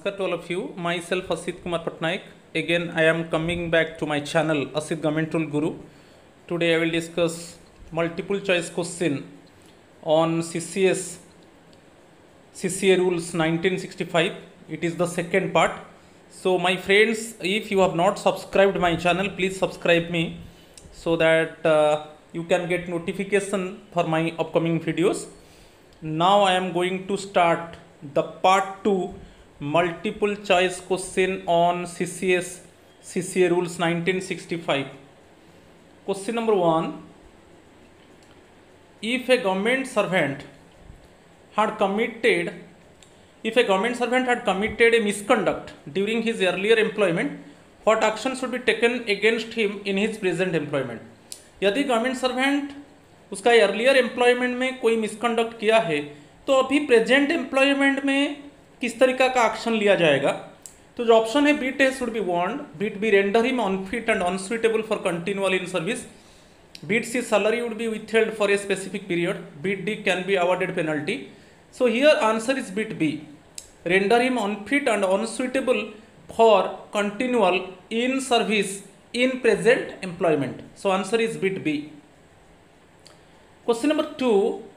Namaskar to all of you. Myself Asit Kumar Patnaik. Again, I am coming back to my channel Asit Government Rule Guru. Today, I will discuss multiple choice question on CCA rules 1965. It is the second part. So, my friends, if you have not subscribed my channel, please subscribe me so that you can get notification for my upcoming videos. Now, I am going to start the part 2 multiple choice question on CCA rules 1965. Question number 1. If a government servant had committed a misconduct during his earlier employment, what action should be taken against him in his present employment? यदि government servant उसका earlier employment में कोई misconduct किया है तो अभी present employment में किस तरीका का एक्शन लिया जाएगा? तो जो ऑप्शन है bit A should be warned, bit B render him unfit and unsuitable for continual in service, bit C salary would be withheld for a specific period, bit D can be awarded penalty. So here answer is bit B, render him unfit and unsuitable for continual in service in present employment. So answer is bit B. Question number 2.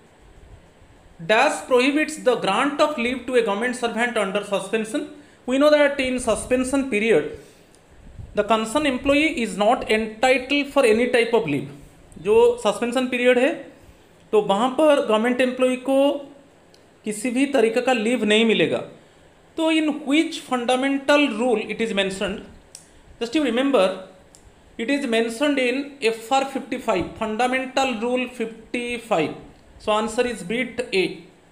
Dash prohibits the grant of leave to a government servant under suspension. We know that in suspension period the concerned employee is not entitled for any type of leave. जो suspension period है तो वहाँ पर government employ को किसी भी तरीके का लीव नहीं मिलेगा. तो इन which fundamental rule it is mentioned? Just you remember, it is mentioned in FR 55, Fundamental Rule 55. So answer is bit A.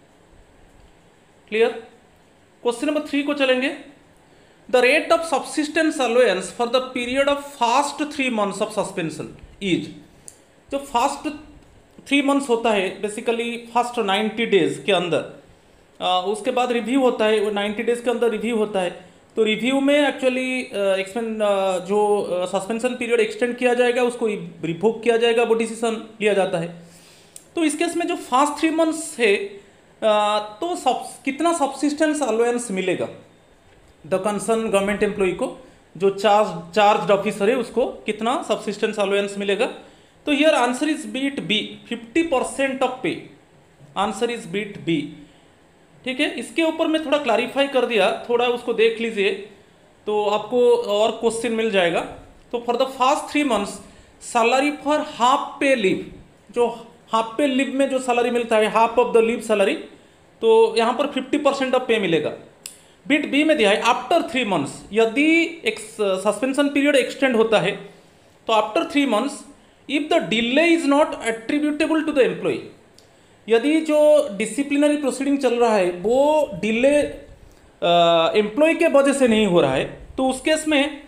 Clear? Question number 3 को चलेंगे. The rate of subsistence allowance for the period of first 3 months of suspension is, जो first 3 months होता है basically first 90 days के अंदर, उसके बाद review होता है, वो 90 डेज के अंदर रिव्यू होता है. तो रिव्यू में एक्चुअली जो सस्पेंशन पीरियड एक्सटेंड किया जाएगा उसको रिवोक किया जाएगा, वो डिसीजन लिया जाता है. तो इस केस में जो फर्स्ट 3 मंथ्स है तो कितना सब्सिस्टेंस अलाउंस मिलेगा द कंसर्न गवर्नमेंट एम्प्लॉय को, जो चार्ज ऑफिसर है उसको कितना सब्सिस्टेंस अलाउंस मिलेगा? तो here answer is bit B, 50% of pay. Answer is bit B. ठीक है, इसके ऊपर मैं थोड़ा क्लैरिफाई कर दिया, थोड़ा उसको देख लीजिए तो आपको और क्वेश्चन मिल जाएगा. तो for the first 3 months salary for half pay leave, जो हाफ पे लीव में जो सैलरी मिलता है half of the leave salary, तो यहाँ पर 50% ऑफ पे मिलेगा. बिट बी में दिया है आफ्टर 3 मंथ्स, यदि एक सस्पेंशन पीरियड एक्सटेंड होता है तो after 3 months if the delay is not attributable to the employ, यदि जो डिसिप्लिनरी प्रोसीडिंग चल रहा है वो डिले एम्प्लॉय के वजह से नहीं हो रहा है, तो उस केस में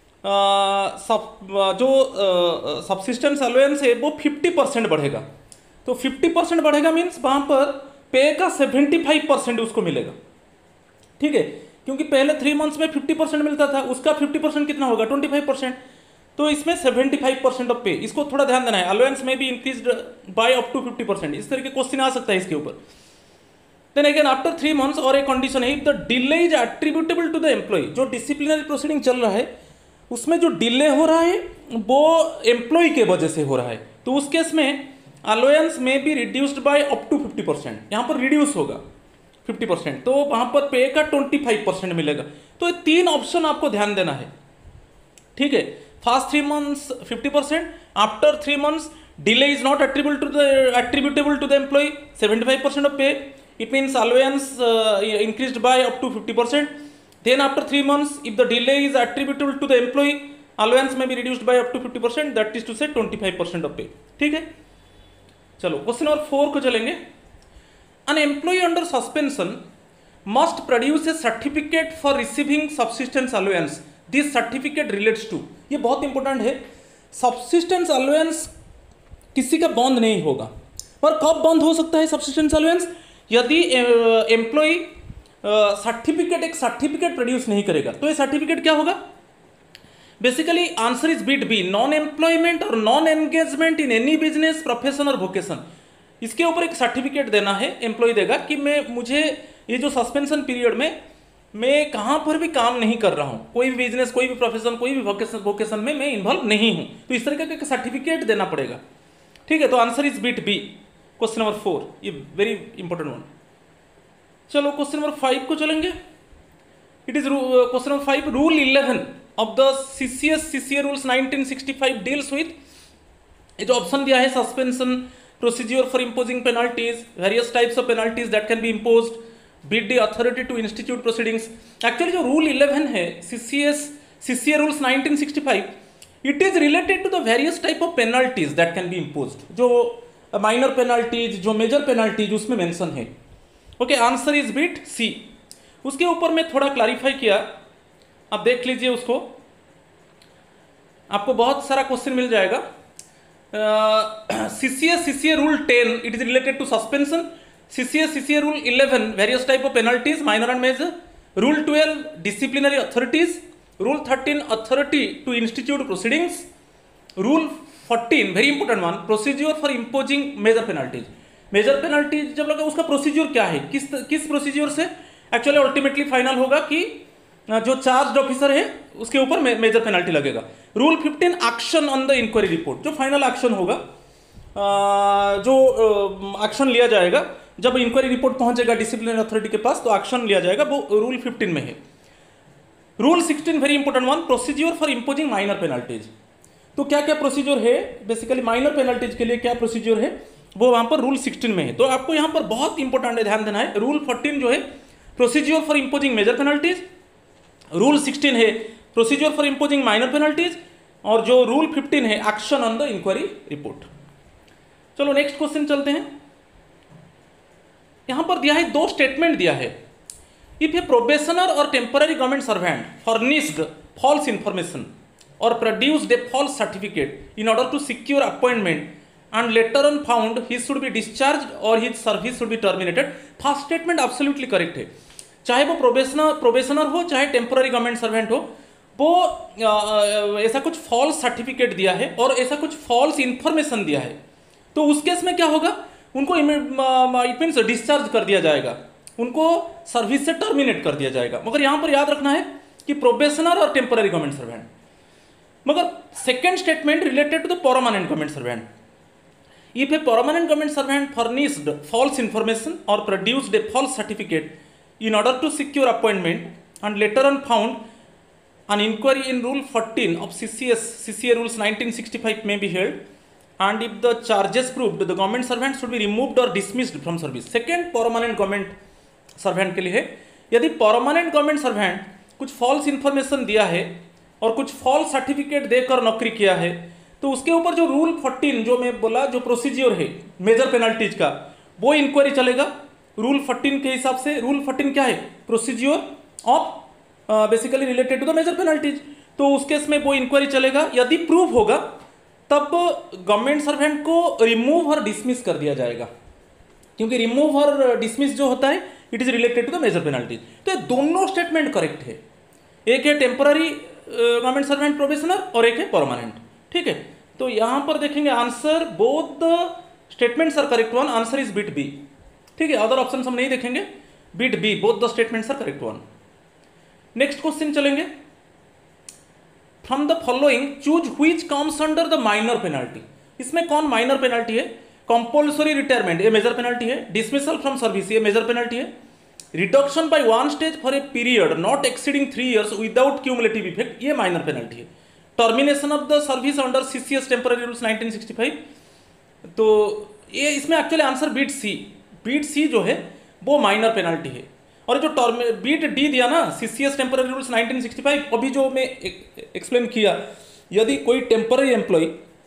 जो सब्सिस्टेंस अलाउंस है वो 50% बढ़ेगा. तो 50% बढ़ेगा मीन्स वहाँ पर पे का 75% उसको मिलेगा. ठीक है, क्योंकि पहले 3 मंथ्स में 50% मिलता था, उसका 50% कितना होगा? 25%. तो इसमें 75% ऑफ पे, इसको थोड़ा ध्यान देना है. अलाउंस में भी इंक्रीज्ड बाय अप टू 50%, इस तरह के क्वेश्चन आ सकता है इसके ऊपर. देन अगेन आफ्टर 3 मंथ्स और एक कंडीशन है, if the delay is attributable to the employ, जो डिसिप्लिनरी प्रोसीडिंग चल रहा है उसमें जो डिले हो रहा है वो एम्प्लॉय के वजह से हो रहा है, तो उस केस में अलाउंस में be reduced by up to 50%. यहाँ पर रिड्यूस होगा 50%, तो वहाँ पर पे का 25% मिलेगा. तो ये 3 ऑप्शन आपको ध्यान देना है. ठीक है, फर्स्ट 3 months 50%, आफ्टर 3 months delay is not attributable to the employee, 75% of pay. It means allowance increased by up to 50%. Then after 3 months, if the delay is attributable to the employee, allowance may be reduced by up to 50%. That is to say 25% of pay. ठीक है, चलो question number 4 को चलेंगे. An employee under suspension must produce a certificate for receiving subsistence allowance. This certificate relates to, ये बहुत important है. Subsistence allowance किसी का बंद नहीं होगा, पर कब बंद हो सकता है सब्सिस्टेंस अलाउंस? यदि एम्प्लॉय एक सर्टिफिकेट प्रोड्यूस नहीं करेगा. तो ये सर्टिफिकेट क्या होगा? Basically answer is bit B, non employment और non engagement in any business, profession और वोकेशन. इसके ऊपर एक सर्टिफिकेट देना है, एम्प्लॉय देगा कि मुझे ये जो सस्पेंशन पीरियड में मैं कहाँ पर भी काम नहीं कर रहा हूँ, कोई भी बिजनेस, कोई भी प्रोफेशन, कोई भी वोकेशन में मैं इन्वॉल्व नहीं हूँ, तो इस तरीके का सर्टिफिकेट देना पड़ेगा। ठीक है, तो answer is bit B, question number 4, ये वेरी इंपॉर्टेंट वन। चलो क्वेश्चन नंबर 5 को चलेंगे। It is question number 5, rule 11 of the CCA rules 1965 deals with, ये जो ऑप्शन दिया है, suspension, procedure for imposing penalties, various types of penalties that can be imposed, bit the authority to institute proceedings. Actually जो rule 11 है CCA rules 1965, it is related to the various type of penalties that can be imposed. जो minor penalties, जो major penalties उसमें mention है। Okay, answer is bit C. उसके ऊपर मैं थोड़ा क्लैरिफाई किया, आप देख लीजिए उसको, आपको बहुत सारा क्वेश्चन मिल जाएगा। CCA rule 10, it is related to suspension. CCA rule 11, various type of penalties, minor and major. Rule 12, disciplinary authorities. Rule 13, authority to institute proceedings. Rule 14, very important one, procedure for imposing major penalties. Major penalties जब लगा, उसका procedure क्या है, किस procedure से actually ultimately final होगा कि जो चार्ज ऑफिसर है उसके ऊपर मेजर पेनल्टी लगेगा। Rule 15, action on the inquiry report, जो फाइनल एक्शन होगा, जो एक्शन लिया जाएगा जब इंक्वायरी रिपोर्ट पहुंचेगा डिसिप्लिनरी अथॉरिटी के पास, तो एक्शन लिया जाएगा, वो रूल 15 में है। Rule 16, very important one, procedure for imposing minor penalties. तो क्या क्या प्रोसीज्योर है, बेसिकली माइनर पेनल्टीज के लिए क्या प्रोसीज्योर है, वो वहां पर रूल 16 में है। तो आपको यहां पर बहुत इंपॉर्टेंट है, ध्यान देना है। रूल 14 जो है procedure for imposing major penalties, rule 16 है procedure for imposing minor penalties, और जो रूल 15 है action on the inquiry report. चलो नेक्स्ट क्वेश्चन चलते हैं। यहां पर दिया है, दो स्टेटमेंट दिया है। इफ ए प्रोबेशनर और temporary government servant furnished false information और produced a false certificate in order to secure appointment and later on found he should be discharged or his service should be terminated, first statement absolutely correct है। चाहे वो probationer हो, चाहे temporary government servant हो, वो ऐसा कुछ false certificate दिया है और ऐसा कुछ फॉल्स इंफॉर्मेशन दिया है, तो उस केस में क्या होगा, उनको इट मीन्स डिस्चार्ज कर दिया जाएगा, उनको सर्विस से टर्मिनेट कर दिया जाएगा। मगर यहाँ पर याद रखना है कि प्रोबेशनर और टेम्पररी गवर्नमेंट सर्वेंट, मगर second statement related to the permanent government servant. If a permanent government servant furnished false information or produced a false certificate in order to secure appointment and later on found, an inquiry in Rule 14 of CCA Rules 1965 may be held, and if the charges proved, the government servant should be removed or dismissed from service. Second permanent government servant के लिए है, यदि permanent government servant कुछ false information दिया है और कुछ false certificate देकर नौकरी किया है, तो उसके ऊपर जो रूल 14 जो मैं बोला, जो प्रोसीजियर है मेजर पेनल्टीज का, वो इंक्वायरी चलेगा रूल 14 के हिसाब से। रूल 14 क्या है, procedure of basically related to the major penalties, तो उस केस में वो इंक्वायरी चलेगा। यदि प्रूव होगा तब गवर्नमेंट सर्वेंट को रिमूव और डिसमिस कर दिया जाएगा, क्योंकि रिमूव और डिसमिस जो होता है it is related to the major penalties. तो ये दोनों स्टेटमेंट करेक्ट है, एक है टेम्पररी गवर्नमेंट सर्वेंट प्रोबेशनर और एक है परमानेंट। ठीक है, तो यहां पर देखेंगे answer, both the statements are correct one, answer is bit B. ठीक है, अदर ऑप्शन हम नहीं देखेंगे, bit B, both the statements are correct one. Next question चलेंगे। From the following choose which comes under the minor penalty. इसमें कौन minor penalty है, compulsory retirement ये मेजर पेनल्टी है, डिसमिसल फ्रॉम सर्विस ये मेजर पेनल्टी है, reduction by one stage for a period not exceeding 3 years without cumulative effect ये minor penalty है, termination of the service under CCS temporary rules 1965, तो ये इसमें actually answer beat C जो है वो माइनर पेनल्टी है। और जो बीट डी दिया ना CCS टेम्पररी रूल्स 1965, अभी जो मैं एक्सप्लेन किया, यदि कोई टेम्पररी एम्प्लॉय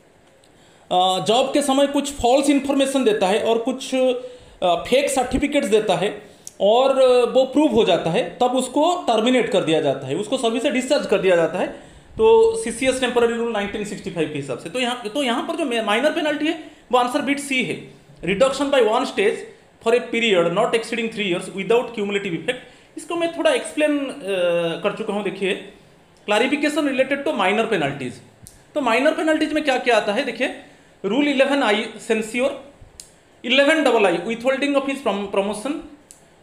जॉब के समय कुछ फॉल्स इंफॉर्मेशन देता है और कुछ फेक सर्टिफिकेट्स देता है और वो प्रूव हो जाता है, तब उसको टर्मिनेट कर दिया जाता है, उसको सर्विस से डिस्चार्ज कर दिया जाता है। तो CCS टेम्पररी रूल 1965 के हिसाब से तो यहाँ पर जो माइनर पेनल्टी है वो आंसर बिट सी है, reduction by one stage for a period not exceeding 3 years without cumulative effect. इसको मैं थोड़ा एक्सप्लेन कर चुका हूँ। देखिए, clarification related to minor penalties. तो माइनर पेनल्टीज में क्या क्या आता है, देखिए rule 11I censure, 11II withholding of his promotion,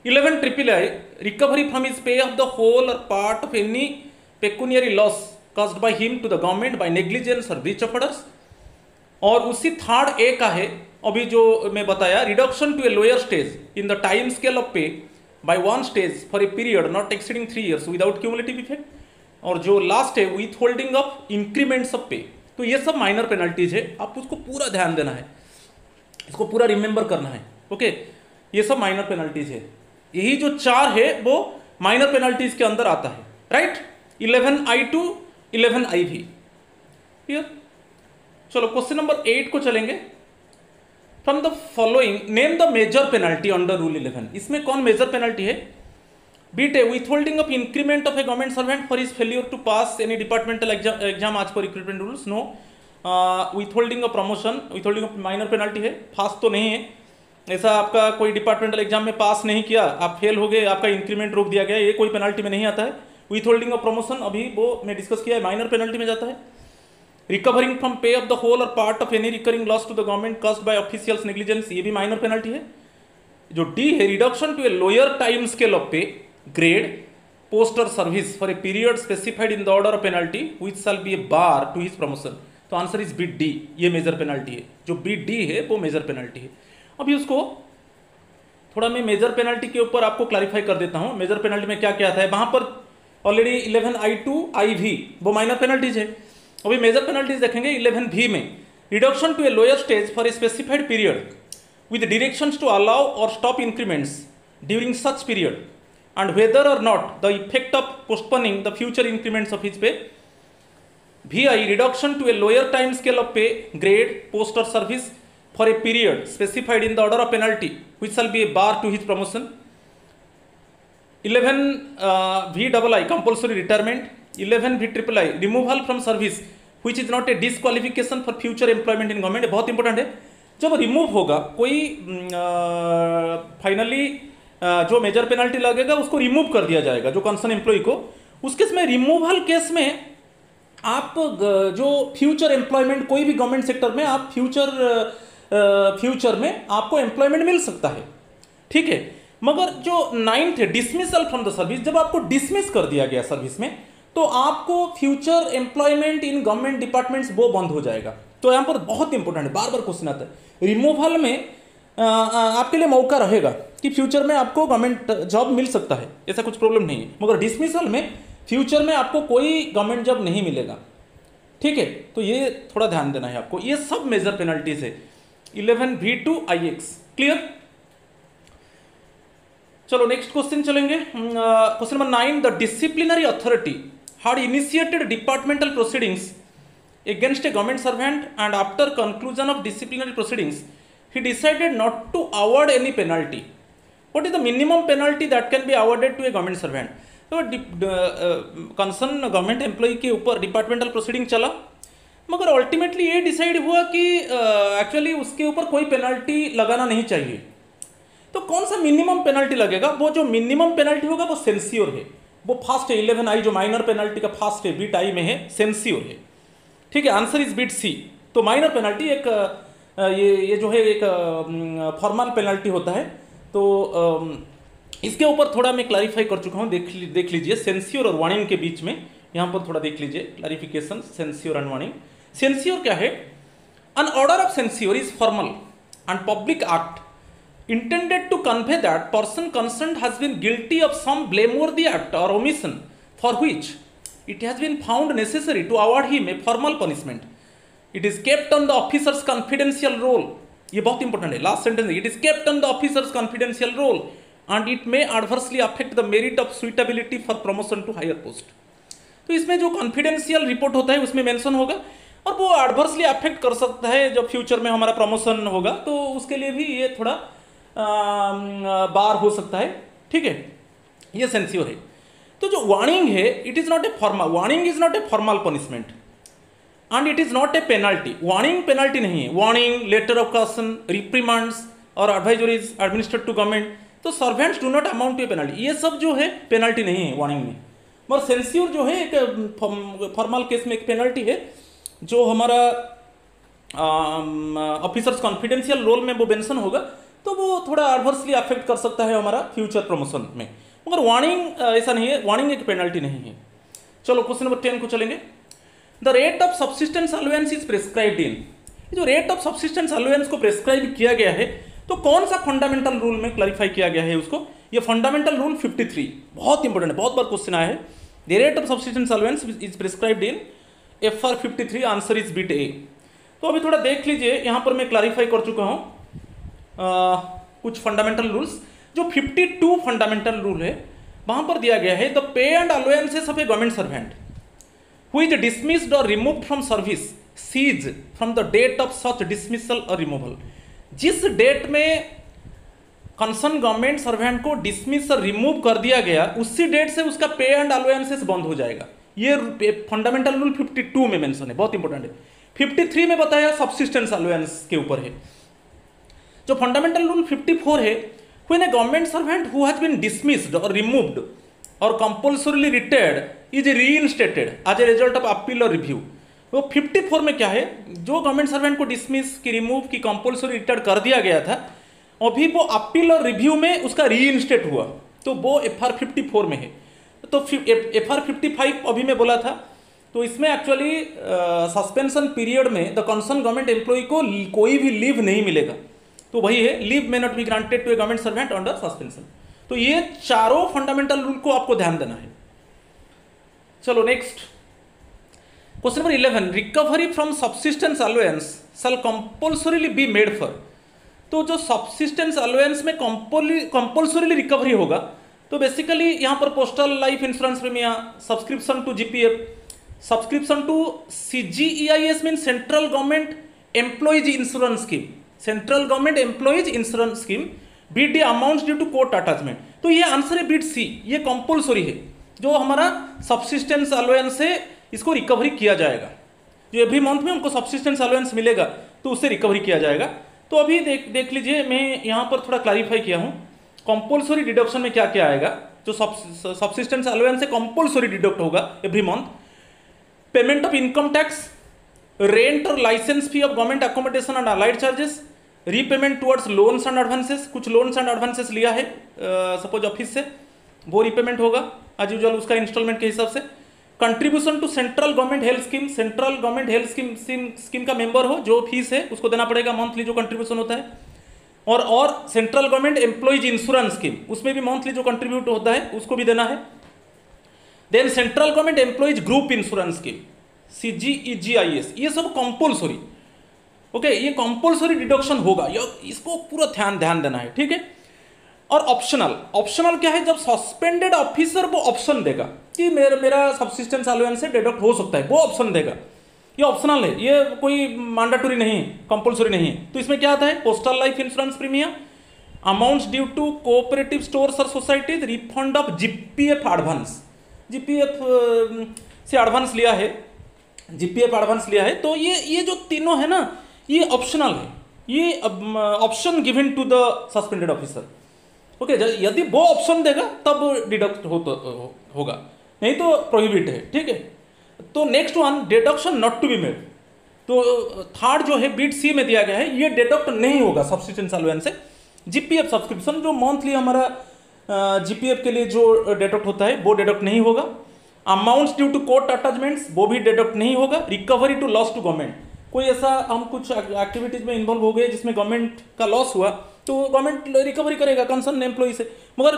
11 triple I recovery from his pay of the whole or part of any pecuniary loss caused by him to the government by negligence or breach of orders। और उसी third A का है अभी जो मैं बताया, reduction to a lower stage in the time scale of pay by one stage for a period not exceeding 3 years without cumulative effect. और जो लास्ट है withholding of increments of pay. तो ये सब माइनर पेनल्टीज है, आप उसको पूरा ध्यान देना है, इसको पूरा रिमेंबर करना है। ओके, ये सब माइनर पेनल्टीज है, यही जो 4 है वो माइनर पेनल्टीज के अंदर आता है, राइट। 11I2 11IV clear. चलो क्वेश्चन नंबर 8 को चलेंगे। From the following name the major penalty under rule 11। इसमें कौन मेजर पेनल्टी है? Bit A withholding of increment of a government servant for his failure to pass any departmental exam as per recruitment rules. No. Withholding of promotion, withholding of minor penalty है, पास तो नहीं है। ऐसा आपका कोई departmental exam में पास नहीं किया, आप फेल हो गए, आपका इंक्रीमेंट रोक दिया गया, ये कोई पेनल्टी में नहीं आता है। विथहोल्डिंग ऑफ प्रमोशन अभी वो मैं डिस्कस किया है, माइनर पेनल्टी में जाता है। Recovering from pay of the whole or part of any recurring loss to the government caused by officials negligence, ये भी माइनर पेनल्टी है। जो डी है, reduction to a lower time scale of pay grade post or service for a period specified in the order of penalty which shall be a bar to his promotion. तो answer is bit D, ये major penalty है। जो beat D है वो major penalty है। अभी उसको थोड़ा मैं मेजर पेनल्टी के ऊपर आपको क्लैरिफाई कर देता हूं। मेजर पेनल्टी में क्या क्या आता है, वहां पर ऑलरेडी 11I2 IV वो माइनर पेनल्टीज है। अभी मेजर पेनल्टीज देखेंगे 11V में, reduction to a lower stage for a specified period with directions to allow or stop increments during such period and whether or not the effect of postponing the future increments of his pay। VI reduction to a lower time scale of pay grade post or service for a period specified in the order of penalty which shall be a bar to his promotion। 11VII compulsory retirement। 11VIII removal from service which is not a disqualification for future employment in government। बहुत important है, जब remove होगा कोई finally जो major penalty लगेगा उसको remove कर दिया जाएगा जो कंसर्न एम्प्लॉय को। उस केस में, रिमूवल केस में आप जो फ्यूचर एम्प्लॉयमेंट कोई भी गवर्नमेंट सेक्टर में आप फ्यूचर में आपको एम्प्लॉयमेंट मिल सकता है, ठीक है। मगर जो 9th है, डिसमिसल फ्रॉम द सर्विस, जब आपको डिसमिस कर दिया गया सर्विस में तो आपको future employment in government departments वो बंद हो जाएगा। तो यहाँ पर बहुत इंपॉर्टेंट है, बार बार क्वेश्चन आता है। रिमूवल में आपके लिए मौका रहेगा कि फ्यूचर में आपको गवर्नमेंट जॉब मिल सकता है, ऐसा कुछ प्रॉब्लम नहीं है। मगर डिसमिसल में फ्यूचर में आपको कोई गवर्नमेंट जॉब नहीं मिलेगा, ठीक है। तो ये थोड़ा ध्यान देना है आपको, ये सब मेजर पेनल्टीज है। 11V2IX clear. चलो नेक्स्ट क्वेश्चन चलेंगे। Question number 9, the disciplinary authority had initiated departmental proceedings against a government servant and after conclusion of disciplinary proceedings he decided not to award any penalty। what is the minimum penalty that can be awarded to a government servant? तो concern government employee के ऊपर departmental proceeding चला, मगर ultimately ये decide हुआ कि actually उसके ऊपर कोई पेनल्टी लगाना नहीं चाहिए। तो कौन सा मिनिमम पेनल्टी लगेगा? वो जो मिनिमम पेनल्टी होगा वो सेंसियोर है, वो फास्ट है। 11I जो माइनर पेनल्टी का फास्ट है, बीट आई में है, सेंसियोर है, ठीक है। Answer is bit C. तो माइनर पेनल्टी एक ये जो है एक फॉर्मल पेनल्टी होता है। तो इसके ऊपर थोड़ा मैं क्लैरिफाई कर चुका हूँ, देख लीजिए सेंसियोर और वार्निंग के बीच में, यहाँ पर थोड़ा देख लीजिए clarification censure and warning. Censure क्या है? An order of censure is formal and public act intended to convey that person concerned has been guilty of some blameworthy act or omission for which it has been found necessary to award him a formal punishment। it is kept on the officer's confidential roll। ये बहुत important है, last sentence. it is kept on the officer's confidential roll and it may adversely affect the merit of suitability for promotion to higher post। तो इसमें जो confidential report होता है उसमें mention होगा और वो एडवर्सली अफेक्ट कर सकता है जब फ्यूचर में हमारा प्रमोशन होगा, तो उसके लिए भी ये थोड़ा बार हो सकता है, ठीक है। ये सेंसियोर है। तो जो वार्निंग है, it is not a formal, warning is not a formal punishment and it is not a penalty. Warning penalty नहीं है। Warning, letter of caution, reprimands or advisories administered to government, तो servants do not amount to a penalty. ये सब जो है penalty नहीं है warning में। मगर सेंसियोर जो है एक फॉर्मल केस में एक पेनल्टी है, जो हमारा ऑफिसर्स कॉन्फिडेंशियल रोल में वो मेंशन होगा, तो वो थोड़ा एडवर्सली अफेक्ट कर सकता है हमारा फ्यूचर प्रमोशन में, मगर वार्निंग ऐसा नहीं है, वार्निंग एक पेनल्टी नहीं है। चलो क्वेश्चन नंबर 10 को चलेंगे। The rate of subsistence allowance is prescribed in, जो रेट ऑफ सब्सिस्टेंस अलाउंस को प्रिस्क्राइब किया गया है तो कौन सा फंडामेंटल रूल में क्लैरिफाई किया गया है उसको, ये फंडामेंटल रूल 53, बहुत इंपॉर्टेंट है, बहुत बार क्वेश्चन आया है। The rate of subsistence allowance is prescribed in FR 53, answer is bit A. तो अभी थोड़ा देख लीजिए, यहाँ पर मैं क्लैरिफाई कर चुका हूँ कुछ फंडामेंटल रूल्स। जो 52 फंडामेंटल रूल है वहाँ पर दिया गया है the pay and allowances of a government servant who is dismissed or removed from service cease from the date of such dismissal or removal. जिस डेट में कंसर्न गवर्नमेंट सर्वेंट को डिसमिस और रिमूव कर दिया गया उसी डेट से उसका पे एंड अलाउंसेस बंद हो जाएगा। ये फंडामेंटल रूल 52 में मेंशन है, बहुत इंपॉर्टेंट है। 53 में बताया सब्सिस्टेंस अलाउंस के ऊपर है। जो फंडामेंटल रूल 54 है, when a government servant who has been dismissed or removed or compulsorily retired is reinstated as a result of appeal or review. वो 54 में क्या है, जो गवर्नमेंट सर्वेंट को डिसमिस की, रिमूव की, कंपल्सरी रिटायर्ड कर दिया गया था, अभी वो अपील और रिव्यू में उसका रीइंस्टेट हुआ, तो वो FR 54 में है। तो FR 55 अभी मैं बोला था, तो इसमें एक्चुअली सस्पेंशन पीरियड में द कंसर्न गवर्नमेंट एम्प्लॉय को कोई भी लीव नहीं मिलेगा, तो वही है leave may not be granted to a government servant under suspension. तो ये चारों फंडामेंटल रूल को आपको ध्यान देना है। चलो next question number 11, recovery from subsistence allowance shall compulsorily be made for. तो जो सब्सिस्टेंस अलाउंस में कंपल्सरीली रिकवरी होगा, तो बेसिकली यहाँ पर postal life insurance premium, subscription to GPF, subscription to CGEIS mean central government employees insurance scheme, central government employees insurance scheme, bit the amounts due to court attachment. तो ये answer है beat C, ये compulsory है। जो हमारा subsistence allowance है इसको recovery किया जाएगा, जो एवरी मंथ में उनको सब्सिस्टेंस अलाउंस मिलेगा तो उससे रिकवरी किया जाएगा। तो अभी देख लीजिए, मैं यहाँ पर थोड़ा क्लैरिफाई किया हूँ कंपल्सरी डिडक्शन में क्या क्या आएगा। जो सब्सिस्टेंस अलाउंस से कंपल्सरी डिडक्ट होगा every month, payment of income tax, rent और licence fee of government accommodation and allied charges, repayment towards loans and advances, कुछ लोन्स एंड एडवांसेस लिया है सपोज ऑफिस से, वो रीपेमेंट होगा एज यूजुअल उसका इंस्टॉलमेंट के हिसाब से। Contribution to central government health scheme, central government health scheme का मेंबर हो, जो फीस है उसको देना पड़ेगा मंथली, जो कंट्रीब्यूशन होता है। और central government employees insurance scheme, उसमें भी मंथली जो कंट्रीब्यूट होता है उसको भी देना है। Then central government employees group insurance scheme, CGEGIS, ये सब कंपल्सरी, ओके, ये कंपल्सरी डिडक्शन होगा, इसको पूरा ध्यान देना है, ठीक है। और ऑप्शनल क्या है, जब सस्पेंडेड ऑफिसर वो ऑप्शन देगा कि मेरा सब्सिस्टेंस अलाउंस से डिडक्ट हो सकता है, वो ऑप्शन देगा। ये ऑप्शनल है, ये कोई मैंडेटरी नहीं है, कंपल्सरी नहीं है। तो इसमें क्या आता है, postal life insurance premium, amounts due to cooperative stores और societies, refund of GPF advance, GPF से एडवांस लिया है, GPF एडवांस लिया है। तो ये जो तीनों है ना, ये ऑप्शनल है, ये option given to the suspended officer, okay. यदि वो ऑप्शन देगा तब डिडक्ट होगा, नहीं तो प्रोहिबिट है, ठीक है। तो next one, deduction not to be made. तो थर्ड जो है बीट C में दिया गया है, ये डिडक्ट नहीं होगा सब्सिस्टेंस अलाउंस से। GPF सब्सक्रिप्शन, जो मंथली हमारा GPF के लिए जो डिडक्ट होता है वो डिडक्ट नहीं होगा। Amounts due to court attachments, वो भी डिडक्ट नहीं होगा। Recovery to loss to government, कोई ऐसा हम कुछ एक्टिविटीज में इन्वॉल्व हो गए जिसमें गवर्नमेंट का लॉस हुआ, तो गवर्नमेंट रिकवरी करेगा कंसर्न एम्प्लॉय से। मगर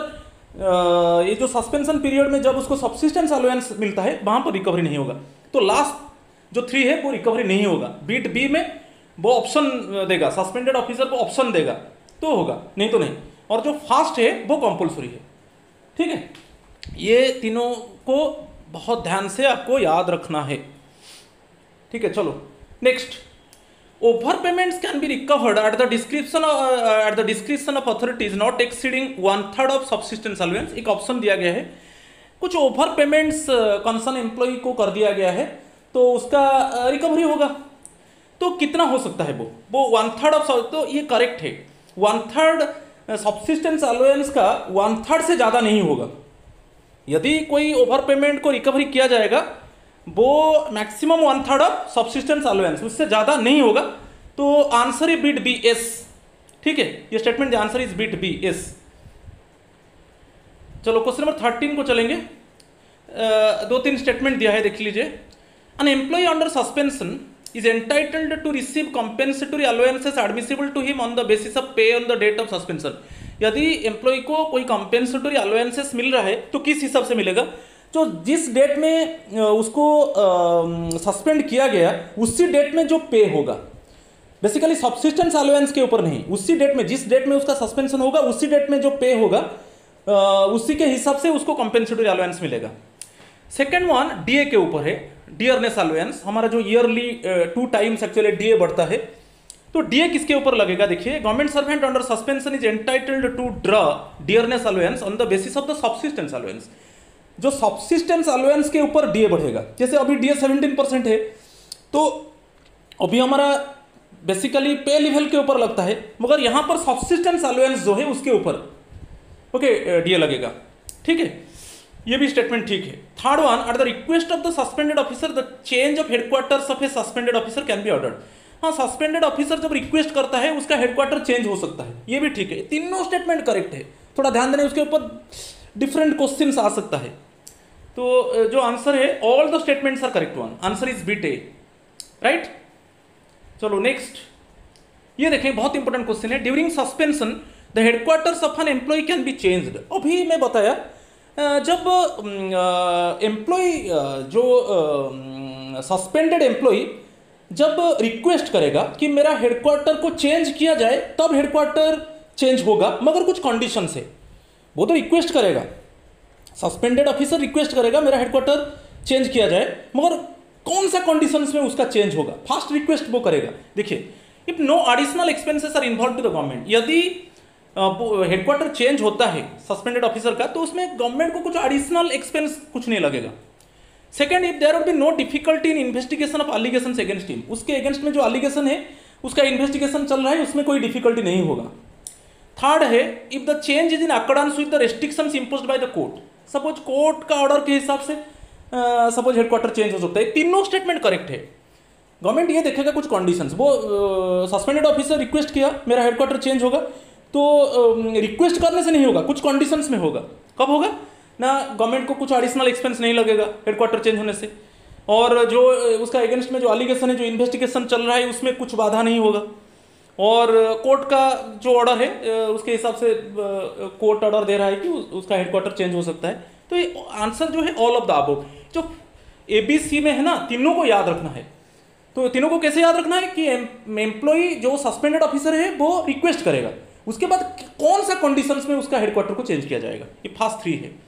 ये जो सस्पेंशन पीरियड में जब उसको सब्सिस्टेंस अलाउंस मिलता है वहां पर रिकवरी नहीं होगा। तो लास्ट जो 3 है वो रिकवरी नहीं होगा। बीट B में वो ऑप्शन देगा, सस्पेंडेड ऑफिसर को ऑप्शन देगा तो होगा, नहीं तो नहीं। और जो फास्ट है वो कंपल्सरी है, ठीक है। ये तीनों को बहुत ध्यान से आपको याद रखना है, ठीक है। चलो next, over payments can be recovered at the description of authorities not exceeding 1/3 of subsistence allowance. एक ऑप्शन दिया गया है, कुछ ओवर पेमेंट्स कंसर्न एम्प्लॉय को कर दिया गया है तो उसका रिकवरी होगा। तो कितना हो सकता है वो 1/3 ऑफ, तो ये करेक्ट है। 1/3 सब्सिस्टेंस अलाउंस का 1/3 से ज़्यादा नहीं होगा। यदि कोई ओवर पेमेंट को रिकवरी किया जाएगा वो मैक्सिमम 1/3 ऑफ सब्सिस्टेंस अलाउंस, उससे ज़्यादा नहीं होगा। तो आंसर है बीट B S, ठीक है, ये statement the answer is bit B, yes. चलो क्वेश्चन नंबर 13 को चलेंगे। दो तीन स्टेटमेंट दिया है, देख लीजिए। An employee under suspension is entitled to receive compensatory allowances admissible to him on the basis of pay on the date of suspension। यदि एम्प्लॉय को कोई compensatory allowances मिल रहा है तो किस हिसाब से मिलेगा? जो जिस डेट में उसको सस्पेंड किया गया उसी डेट में जो पे होगा, बेसिकली सब्सिस्टेंस अलाउंस के ऊपर नहीं, उसी डेट में, जिस डेट में उसका सस्पेंशन होगा उसी डेट में जो पे होगा उसी के हिसाब से उसको कंपेंसेटरी अलाउंस मिलेगा। सेकेंड वन डीए के ऊपर है, डियरनेस अलाउंस। हमारा जो ईयरली 2 टाइम्स एक्चुअली डीए बढ़ता है, तो डीए किसके ऊपर लगेगा? देखिए, government servant under suspension is entitled to draw dearness allowance on the basis of the subsistence allowance. जो सब्सिस्टेंस अलाउंस के ऊपर डीए बढ़ेगा, जैसे अभी डीए 17% है, तो अभी हमारा बेसिकली पे लेवल के ऊपर लगता है, मगर यहां पर सब्सिस्टेंस अलाउंस जो है उसके ऊपर ओके डीए लगेगा। ठीक है, ये भी स्टेटमेंट ठीक है। Third one, at the request of the suspended officer the change of headquarters of a suspended officer can be ordered. हाँ, सस्पेंडेड ऑफिसर जब रिक्वेस्ट करता है उसका हेडक्वार्टर चेंज हो सकता है, ये भी ठीक है। तीनों स्टेटमेंट करेक्ट है, थोड़ा ध्यान देना, उसके ऊपर डिफरेंट क्वेश्चंस आ सकता है। तो जो आंसर है, all the statements are correct one, answer is bit A, right. चलो नेक्स्ट, ये देखें, बहुत इंपॉर्टेंट क्वेश्चन है। During suspension the headquarters of an employee can be changed. अभी मैं बताया, जब एम्प्लॉय जो सस्पेंडेड एम्प्लॉय जब रिक्वेस्ट करेगा कि मेरा हेडक्वार्टर को चेंज किया जाए, तब हेडक्वार्टर चेंज होगा, मगर कुछ कंडीशन से। वो तो रिक्वेस्ट करेगा, सस्पेंडेड ऑफिसर रिक्वेस्ट करेगा मेरा हेडक्वार्टर चेंज किया जाए, मगर कौन सा कंडीशंस में उसका चेंज होगा, फर्स्ट रिक्वेस्ट वो करेगा। देखिए, if no additional expenses are involve to the government, यदि हेडक्वार्टर चेंज होता है सस्पेंडेड ऑफिसर का, तो उसमें गवर्नमेंट को कुछ एडिशनल एक्सपेंस कुछ नहीं लगेगा। Second, if there would be no difficulty in investigation of allegations against him, उसके अगेंस्ट में जो एलिगेशन है उसका इन्वेस्टिगेशन चल रहा है, उसमें कोई डिफिकल्टी नहीं होगा। थर्ड है, if the change is in accordance with the restrictions imposed by the court, suppose court का ऑर्डर के हिसाब से सपोज हेडक्वार्टर चेंज हो सकता है। तीनों स्टेटमेंट करेक्ट है। गवर्नमेंट ये देखेगा कुछ कंडीशंस, वो सस्पेंडेड ऑफिसर रिक्वेस्ट किया मेरा हेडक्वार्टर चेंज होगा, तो रिक्वेस्ट करने से नहीं होगा, कुछ कंडीशंस में होगा। कब होगा ना, गवर्नमेंट को कुछ एडिशनल एक्सपेंस नहीं लगेगा हेडक्वार्टर चेंज होने से, और जो उसका अगेंस्ट में जो एलिगेशन है, जो इन्वेस्टिगेशन चल रहा है, उसमें कुछ बाधा नहीं होगा, और कोर्ट का जो ऑर्डर है उसके हिसाब से कोर्ट ऑर्डर दे रहा है कि उसका हेडक्वार्टर चेंज हो सकता है। तो ये आंसर जो है ऑल ऑफ द अबव, जो ABC में है ना, तीनों को याद रखना है। तो तीनों को कैसे याद रखना है कि एम्प्लॉय जो सस्पेंडेड ऑफिसर है वो रिक्वेस्ट करेगा, उसके बाद कौन सा कंडीशंस में उसका हेडक्वार्टर को चेंज किया जाएगा, ये फर्स्ट 3 है।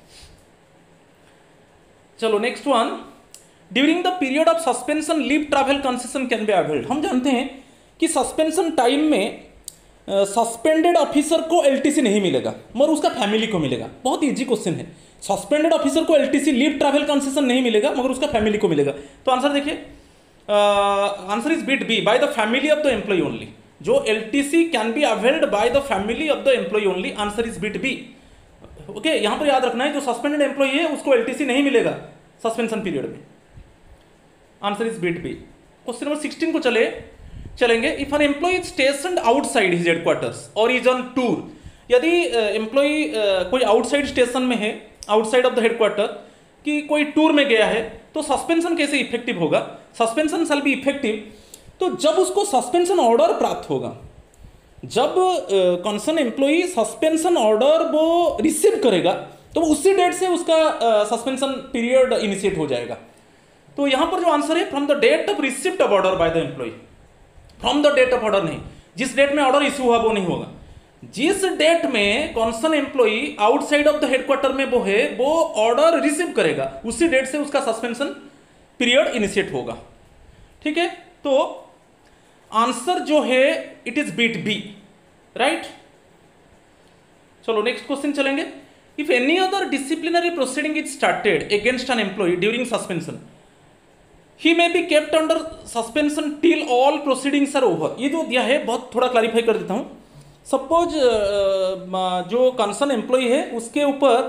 चलो next one, during the period of suspension leave travel concession can be availed. हम जानते हैं कि सस्पेंशन टाइम में सस्पेंडेड ऑफिसर को LTC नहीं मिलेगा, मगर उसका फैमिली को मिलेगा। बहुत इजी क्वेश्चन है, सस्पेंडेड ऑफिसर को LTC लीव ट्रैवल कंसेशन नहीं मिलेगा, मगर उसका फैमिली को मिलेगा। तो आंसर देखिए, answer is bit B, by the family of the employee only. जो LTC can be availed by the family of the employee only, answer is bit B. Okay, यहां पर याद रखना है, जो सस्पेंडेड एम्प्लॉय है उसको LTC नहीं मिलेगा सस्पेंशन पीरियड में, answer is bit B. Question number 16 को चलेंगे। If an employee is stationed outside his headquarters or is on tour, यदि एम्प्लॉय कोई आउटसाइड स्टेशन में है, आउटसाइड ऑफ द हेडक्वार्टर, कि कोई टूर में गया है, तो सस्पेंशन कैसे इफेक्टिव होगा? सस्पेंशन शैल बी इफेक्टिव तो जब उसको सस्पेंशन ऑर्डर प्राप्त होगा, जब कंसर्न एम्प्लॉई सस्पेंशन ऑर्डर वो रिसीव करेगा, तो उसी डेट से उसका सस्पेंशन पीरियड इनिशिएट हो जाएगा। तो यहां पर जो आंसर है, from the date of receipt of order by the employee, from the date of order नहीं, जिस डेट में ऑर्डर इश्यू हुआ वो नहीं होगा, जिस डेट में concern employee outside of the headquarter में वो है, वो ऑर्डर रिसीव करेगा, उसी डेट से उसका सस्पेंशन पीरियड इनिशिएट होगा। ठीक है, तो आंसर जो है it is bit B, right. चलो नेक्स्ट क्वेश्चन चलेंगे। If any other disciplinary proceeding is started against an employee during suspension, he may be kept under suspension till all proceedings are over. ये जो दिया है बहुत थोड़ा क्लैरिफाई कर देता हूं। सपोज जो कंसर्न एम्प्लॉय है उसके ऊपर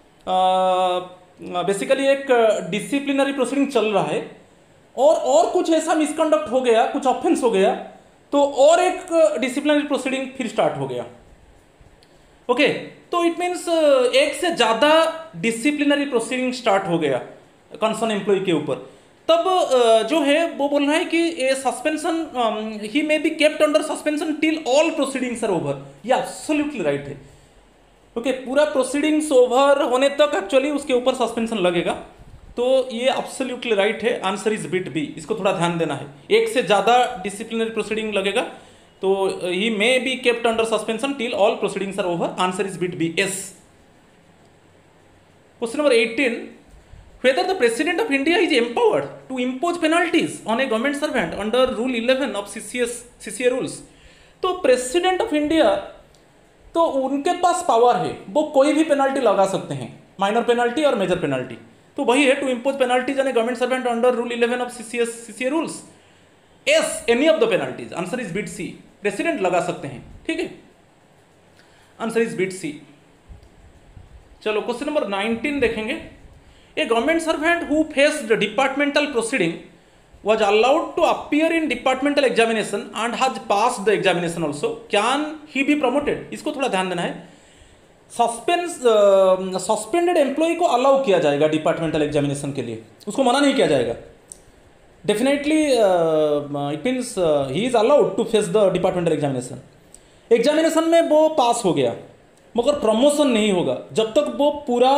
बेसिकली एक डिसिप्लिनरी प्रोसीडिंग चल रहा है, और कुछ ऐसा मिसकंडक्ट हो गया, कुछ ऑफेंस हो गया, तो और एक डिसिप्लिनरी प्रोसीडिंग फिर स्टार्ट हो गया। ओके, तो इट मीन्स एक से ज़्यादा डिसिप्लिनरी प्रोसीडिंग स्टार्ट हो गया कंसर्न एम्प्लॉय के ऊपर। तब जो है वो बोल रहा है कि a suspension he may be kept under suspension till all proceedings are over. ये एब्सोल्युटली राइट है। ओके, पूरा प्रोसीडिंग्स ओवर होने तक एक्चुअली उसके ऊपर सस्पेंशन लगेगा। तो ये एब्सोल्युटली राइट है, आंसर इज बिट बी। इसको थोड़ा ध्यान देना है, एक से ज़्यादा डिसिप्लिनरी प्रोसीडिंग लगेगा तो he may be kept under suspension till all proceedings are over. Answer is bit B, yes. Question number 18, whether the President of India is empowered to impose penalties on a government servant under Rule 11 of CCA rules। तो president of India तो उनके पास power है, वो कोई भी penalty लगा सकते हैं, माइनर पेनल्टी और मेजर पेनल्टी। तो वही है, to impose penalties on a government servant under rule 11 of CCA rules. Yes, any of the penalties. Answer is bit C, president लगा सकते हैं। ठीक है, आंसर इज बिट सी। चलो क्वेश्चन नंबर 19 देखेंगे। A government servant who faced departmental proceeding was allowed to appear in departmental examination and has passed the examination also. Can he be promoted? इसको थोड़ा ध्यान देना है। सस्पेंडेड एम्प्लॉय को allow किया जाएगा डिपार्टमेंटल एग्जामिनेशन के लिए, उसको मना नहीं किया जाएगा। Definitely it means he is allowed to face the departmental examination. Examination में वो पास हो गया मगर प्रमोशन नहीं होगा जब तक वो पूरा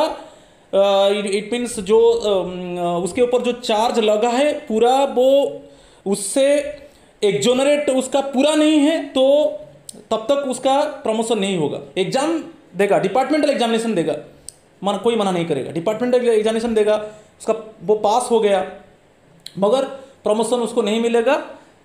इट मीन्स जो उसके ऊपर जो चार्ज लगा है पूरा वो उससे एक्जोनरेट उसका पूरा नहीं है, तो तब तक उसका प्रमोशन नहीं होगा। एग्जाम देगा, डिपार्टमेंटल एग्जामिनेशन देगा, कोई मना नहीं करेगा, डिपार्टमेंटल एग्जामिनेशन देगा, उसका वो पास हो गया मगर प्रमोशन उसको नहीं मिलेगा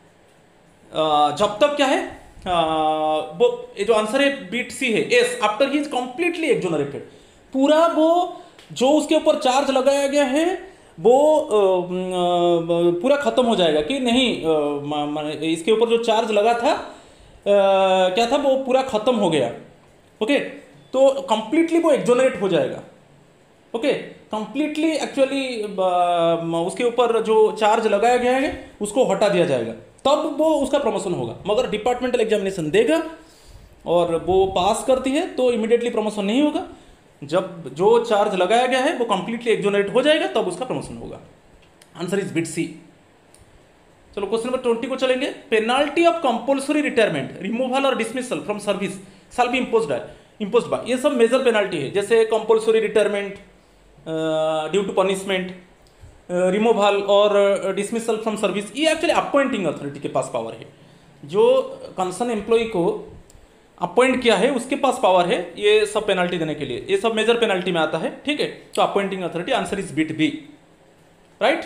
जब तक क्या है वो जो आंसर है बीट सी है, yes, after he is completely exonerated. पूरा वो जो उसके ऊपर चार्ज लगाया गया है वो पूरा खत्म हो जाएगा कि नहीं, इसके ऊपर जो चार्ज लगा था क्या था वो पूरा खत्म हो गया। ओके, तो कंप्लीटली वो एक्जोनरेट हो जाएगा। ओके, कंप्लीटली एक्चुअली उसके ऊपर जो चार्ज लगाया गया है उसको हटा दिया जाएगा, तब वो उसका प्रमोशन होगा। मगर डिपार्टमेंटल एग्जामिनेशन देगा और वो पास करती है तो इमीडिएटली प्रमोशन नहीं होगा। जब जो चार्ज लगाया गया है वो कंप्लीटली एक्जोनरेट हो जाएगा तब उसका प्रमोशन होगा। Answer is bit C. चलो क्वेश्चन नंबर 20 को चलेंगे। Penalty of compulsory retirement, removal और dismissal from service shall be imposed by. ये सब मेजर पेनाल्टी है, जैसे compulsory retirement due to punishment, removal और डिसमिसल फ्रॉम सर्विस। ये एक्चुअली अपॉइंटिंग अथॉरिटी के पास पावर है। जो कंसर्न एम्प्लॉय को अपॉइंट किया है उसके पास पावर है ये सब पेनल्टी देने के लिए। ये सब मेजर पेनल्टी में आता है। ठीक है, तो appointing authority, answer is bit B, right.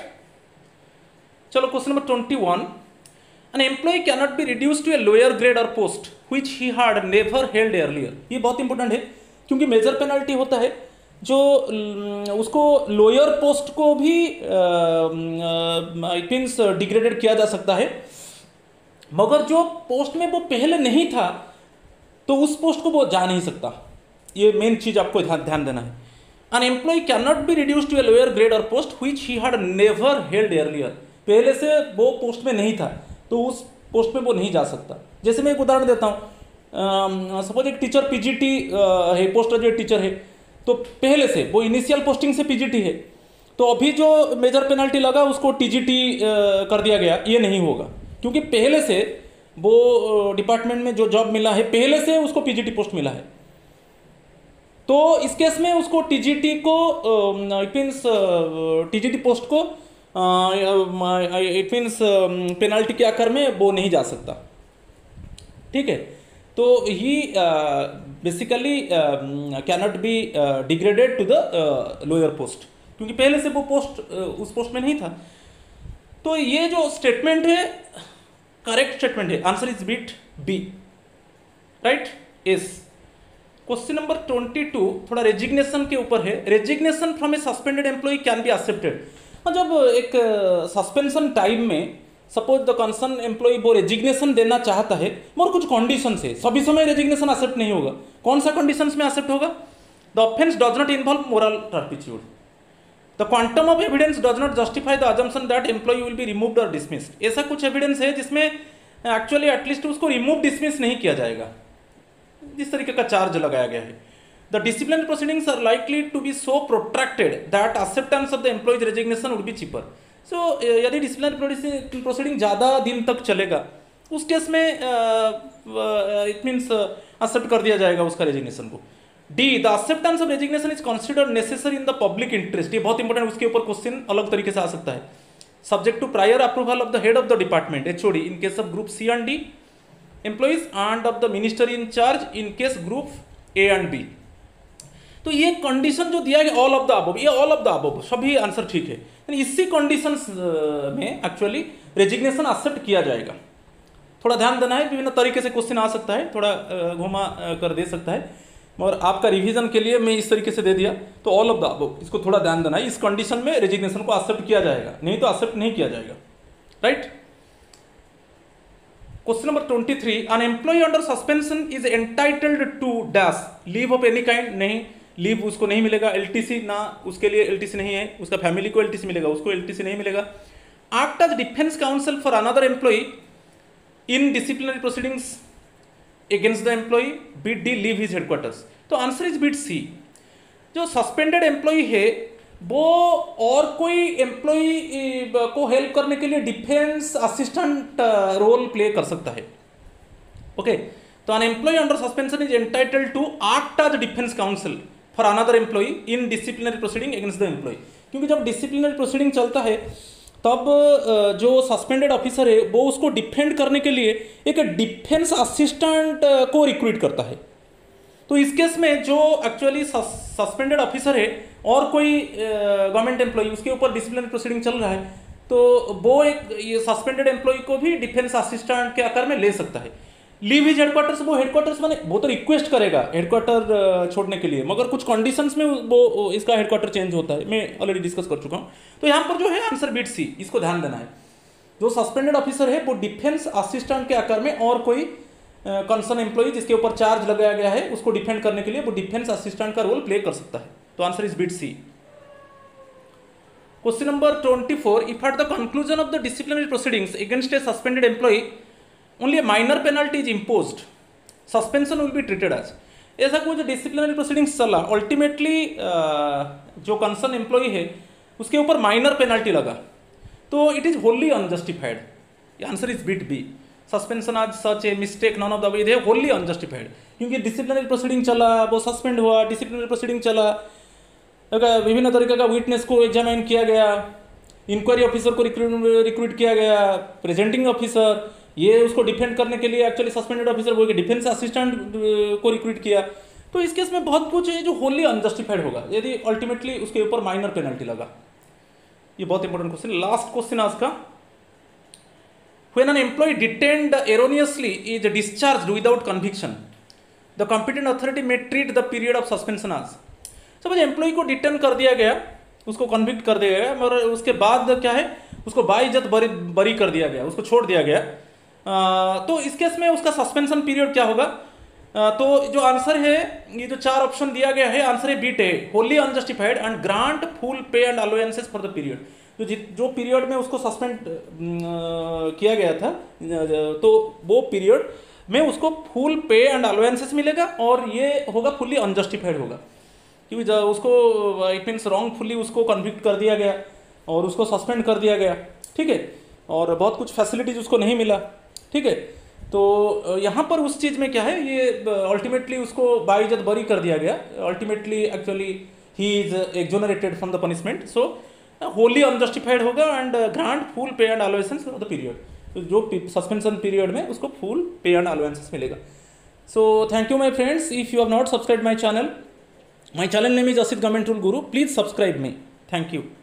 चलो question number 21। An employee can not be reduce to a lower grade or post which he had never held earlier. ये बहुत इंपॉर्टेंट है क्योंकि मेजर पेनल्टी होता है जो उसको लोअर पोस्ट को भी इट मीन्स डिग्रेडेड किया जा सकता है, मगर जो पोस्ट में वो पहले नहीं था तो उस पोस्ट को वो जा नहीं सकता। ये मेन चीज आपको ध्यान देना है। An employee can not be reduce to a lower grade or post which he had never held earlier. पहले से वो पोस्ट में नहीं था तो उस पोस्ट में वो नहीं जा सकता। जैसे मैं एक उदाहरण देता हूँ, सपोज एक टीचर पीजीटी है, पोस्ट ग्रेजुएट टीचर है, तो पहले से वो इनिशियल पोस्टिंग से पीजीटी है, तो अभी जो मेजर पेनल्टी लगा उसको टीजीटी कर दिया गया, ये नहीं होगा क्योंकि पहले से वो डिपार्टमेंट में जो जॉब मिला है पहले से उसको पीजीटी पोस्ट मिला है। तो इस केस में उसको टीजीटी को इट मीन्स टीजीटी पोस्ट को इट मीन्स पेनल्टी के आकार में वो नहीं जा सकता। ठीक है, तो he basically can not be degraded to the lower post क्योंकि पहले से वो पोस्ट उस पोस्ट में नहीं था। तो ये जो स्टेटमेंट है करेक्ट स्टेटमेंट है, answer is bit B, right. इस क्वेश्चन नंबर 22 थोड़ा रेजिग्नेशन के ऊपर है। Resignation from a suspended employee can be accepted. जब एक सस्पेंशन टाइम में सपोज द कंसर्न एम्प्लॉय वो रेजिग्नेशन देना चाहता है मगर कुछ कंडीशन है, सभी समय रेजिग्नेशन एक्सेप्ट नहीं होगा। कौन सा कंडीशंस में एक्सेप्ट होगा? The offence does not involve moral turpitude, the quantum of evidence does not justify the assumption that employee will be removed or dismissed. ऐसा कुछ एविडेंस है जिसमें एक्चुअली एटलीस्ट उसको रिमूव डिसमिस नहीं किया जाएगा, जिस तरीके का चार्ज लगाया गया है। The disciplinary proceedings are likely to be so protracted that acceptance of the employee's resignation would be cheaper. So यदि डिसिप्लिनरी प्रोसीडिंग ज़्यादा दिन तक चलेगा उस केस में इट मीन्स एक्सेप्ट कर दिया जाएगा उसका रेजिग्नेशन को। D, the acceptance of resignation is considered necessary in the public interest. ये बहुत इंपॉर्टेंट, उसके ऊपर क्वेश्चन अलग तरीके से आ सकता है। Subject to prior approval of the head of the department HOD in case of group C and D employees and of the minister in charge in case group A and B। तो ये condition जो दिया गया all of the above, ये all of the above सभी answer ठीक है। इसी कंडीशंस में एक्चुअली रेजिग्नेशन एक्सेप्ट किया जाएगा। थोड़ा ध्यान देना है, विभिन्न तरीके से क्वेश्चन आ सकता है, थोड़ा घुमा कर दे सकता है, और आपका रिवीजन के लिए मैं इस तरीके से दे दिया। तो ऑल ऑफ द अबव इसको थोड़ा ध्यान देना है, इस कंडीशन में रेजिग्नेशन को एक्सेप्ट किया जाएगा, नहीं तो एक्सेप्ट नहीं किया जाएगा। Right. Question number 23, an employee under suspension is entitled to dash leave of any kind. नहीं, लीव उसको नहीं मिलेगा। LTC ना, उसके लिए LTC नहीं है, उसका फैमिली को LTC मिलेगा, उसको LTC नहीं मिलेगा। Act as defence counsel for another employee in disciplinary proceedings against the employee, bit D leave his headquarters. तो आंसर इज बिट सी। जो सस्पेंडेड एम्प्लॉय है वो और कोई एम्प्लॉय को हेल्प करने के लिए डिफेंस असिस्टेंट रोल प्ले कर सकता है। ओके, तो an employee under suspension is entitled to act as defence counsel for another employee in disciplinary proceeding against the employee. क्योंकि जब डिसिप्लिनरी प्रोसीडिंग चलता है तब जो सस्पेंडेड ऑफिसर है वो उसको डिफेंड करने के लिए एक डिफेंस असिस्टेंट को रिक्रूट करता है। तो इस केस में जो एक्चुअली सस्पेंडेड ऑफिसर है और कोई गवर्नमेंट एम्प्लॉय उसके ऊपर डिसिप्लिनरी प्रोसीडिंग चल रहा है, तो वो एक ये सस्पेंडेड एम्प्लॉय को भी डिफेंस असिस्टेंट के आकार में ले सकता है। लीव हिज हेडक्वार्टर्स, वो हेडक्वार्टर्स माने वो तो रिक्वेस्ट करेगा हेडक्वार्टर छोड़ने के लिए, मगर कुछ कंडीशंस में वो इसका हेडक्वार्टर चेंज होता है, मैं ऑलरेडी डिस्कस कर चुका हूँ। तो यहाँ पर जो है आंसर बिट सी, इसको ध्यान देना है। जो सस्पेंडेड ऑफिसर है वो डिफेंस असिस्टेंट के आकार में और कोई कंसर्न एम्प्लॉय जिसके ऊपर चार्ज लगाया गया है उसको डिफेंड करने के लिए वो डिफेंस असिस्टेंट का रोल प्ले कर सकता है। तो answer is bit C. Question number 24, if at the conclusion of the disciplinary proceedings against a suspended employee only a minor penalty is imposed, suspension will be treated as। ऐसा कुछ disciplinary proceedings चला, ultimately जो concern employee है उसके ऊपर minor penalty लगा, तो it is wholly unjustified. Answer is bit B. Suspension as such a mistake none of the above, wholly unjustified. क्योंकि डिसिप्लिनरी प्रोसीडिंग चला, वो सस्पेंड हुआ, डिसिप्लिनरी प्रोसीडिंग चला, विभिन्न तरीके का विटनेस को एग्जामिन किया गया, इंक्वायरी ऑफिसर को रिक्रूट किया गया, प्रेजेंटिंग ऑफिसर, ये उसको डिफेंड करने के लिए एक्चुअली सस्पेंडेड ऑफिसर वो डिफेंस असिस्टेंट को रिक्रूट किया। तो इस केस में बहुत कुछ है जो होली अनजस्टिफाइड होगा यदि अल्टीमेटली उसके ऊपर माइनर पेनल्टी लगा। ये बहुत इंपॉर्टेंट क्वेश्चन। लास्ट क्वेश्चन आज का, when an employee detained erroneously is discharged without conviction, the competent authority may treat the period of suspension as. Suppose employee को डिटेन कर दिया गया, उसको कन्विक्ट कर दिया गया, मगर उसके बाद क्या है उसको बाइज्जत बरी कर दिया गया, उसको छोड़ दिया गया। तो इस केस में उसका सस्पेंशन पीरियड क्या होगा? तो जो आंसर है, ये जो 4 ऑप्शन दिया गया है, आंसर है बीट है, wholly unjustified and grant full pay and allowances for the period. जो पीरियड में उसको सस्पेंड किया गया था, तो वो पीरियड में उसको फुल पे एंड अलाउंसेस मिलेगा, और ये होगा फुल्ली अनजस्टिफाइड होगा, क्योंकि उसको इट मीन्स रॉन्गफुली उसको कन्विक्ट कर दिया गया और उसको सस्पेंड कर दिया गया। ठीक है, और बहुत कुछ फैसिलिटीज उसको नहीं मिला। ठीक है, तो यहाँ पर उस चीज़ में क्या है, ये अल्टीमेटली उसको बाइज्जत बरी कर दिया गया, ultimately actually he is exonerated from the punishment. So wholly unjustified होगा and grant full pay and allowances for the period. तो जो सस्पेंशन पीरियड में उसको फुल पे एंड अलाउंसेस मिलेगा। So thank you my friends, if you have not subscribe my channel name is Asit government rule guru, please subscribe me. Thank you.